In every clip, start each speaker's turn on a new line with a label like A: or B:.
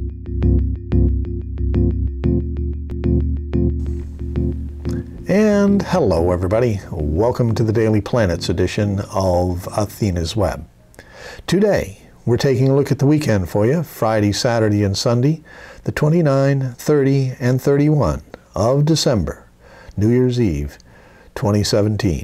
A: And hello everybody, welcome to the Daily Planets edition of Athena's Web. Today we're taking a look at the weekend for you, Friday, Saturday, and Sunday, the 29, 30, and 31 of December, New Year's Eve, 2017.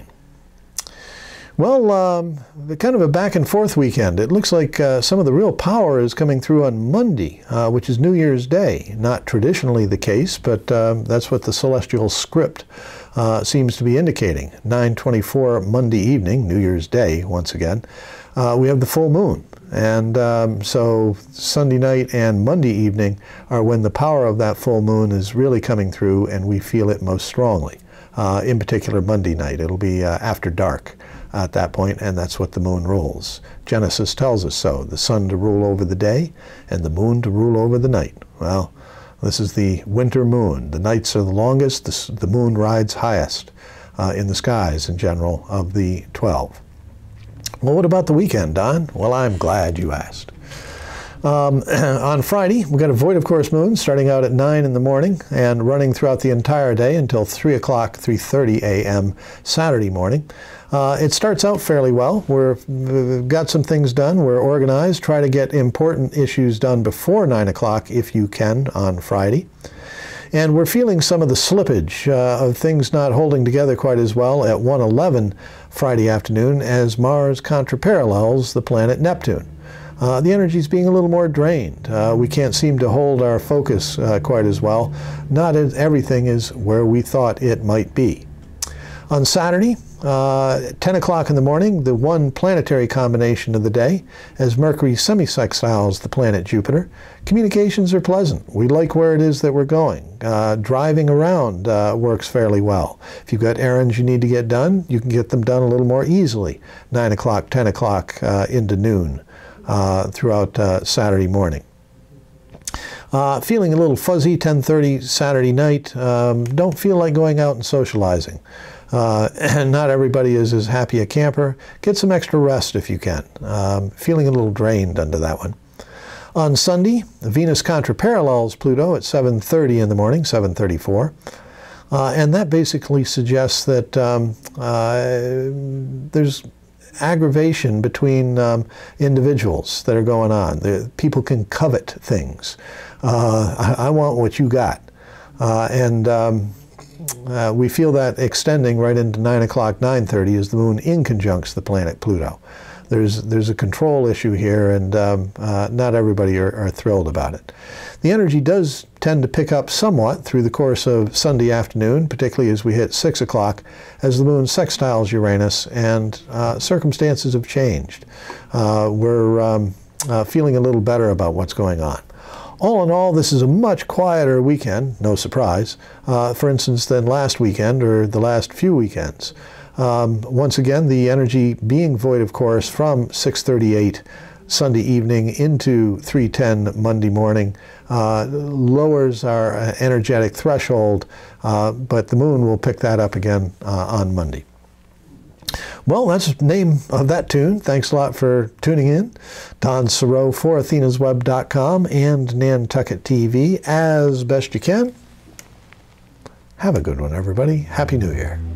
A: Well, kind of a back and forth weekend. It looks like some of the real power is coming through on Monday, which is New Year's Day. Not traditionally the case, but that's what the celestial script seems to be indicating. 9:24 Monday evening, New Year's Day, once again, we have the full moon. And so Sunday night and Monday evening are when the power of that full moon is really coming through, and we feel it most strongly. In particular, Monday night. It'll be after dark at that point, and that's what the moon rules. Genesis tells us so, the sun to rule over the day and the moon to rule over the night. Well, this is the winter moon. The nights are the longest, the moon rides highest in the skies in general of the 12. Well, what about the weekend, Don? Well, I'm glad you asked. On Friday, we've got a void of course moon starting out at 9 in the morning and running throughout the entire day until 3 o'clock, 3:30 a.m. Saturday morning. It starts out fairly well. We've got some things done. We're organized. Try to get important issues done before 9 o'clock if you can on Friday. And we're feeling some of the slippage of things not holding together quite as well at 1:11 Friday afternoon as Mars contraparallels the planet Neptune. The energy is being a little more drained. We can't seem to hold our focus quite as well. Not everything is where we thought it might be. On Saturday, 10 o'clock in the morning, the one planetary combination of the day, as Mercury semi-sextiles the planet Jupiter. Communications are pleasant. We like where it is that we're going. Driving around works fairly well. If you've got errands you need to get done, you can get them done a little more easily. 9 o'clock, 10 o'clock into noon throughout Saturday morning. Feeling a little fuzzy, 10:30 Saturday night. Don't feel like going out and socializing. And not everybody is as happy a camper. Get some extra rest if you can. Feeling a little drained under that one. On Sunday, Venus contraparallels Pluto at 7:30 in the morning, 7:34. And that basically suggests that there's aggravation between individuals that are going on. People can covet things. I want what you got. We feel that extending right into 9 o'clock, 9:30 as the moon inconjuncts the planet Pluto. There's a control issue here, and not everybody are thrilled about it. The energy does tend to pick up somewhat through the course of Sunday afternoon, particularly as we hit 6 o'clock, as the moon sextiles Uranus, and circumstances have changed. We're feeling a little better about what's going on. All in all, this is a much quieter weekend, no surprise, for instance, than last weekend or the last few weekends. Once again, the energy being void, of course, from 6:38 Sunday evening into 3:10 Monday morning lowers our energetic threshold, but the moon will pick that up again on Monday. Well, that's the name of that tune. Thanks a lot for tuning in. Don Sarow for AthenasWeb.com and Nantucket TV as best you can. Have a good one, everybody. Happy New Year.